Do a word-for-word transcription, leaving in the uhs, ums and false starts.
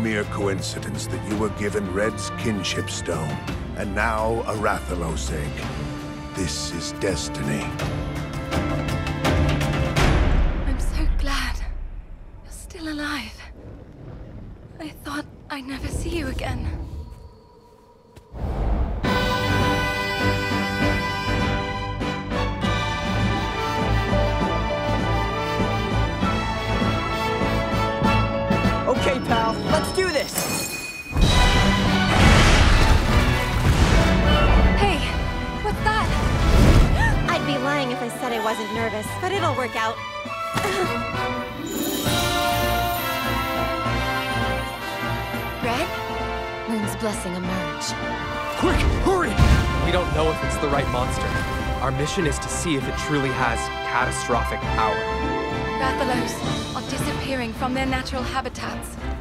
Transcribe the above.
mere coincidence that you were given Red's kinship stone, and now a Rathalos egg. This is destiny. I'm so glad you're still alive. I thought I'd never see you again. Okay, pal, let's do this! Hey, what's that? I'd be lying if I said I wasn't nervous, but it'll work out. Red? Moon's blessing emerge. Quick, hurry! We don't know if it's the right monster. Our mission is to see if it truly has catastrophic power. Rathalos are disappearing from their natural habitats.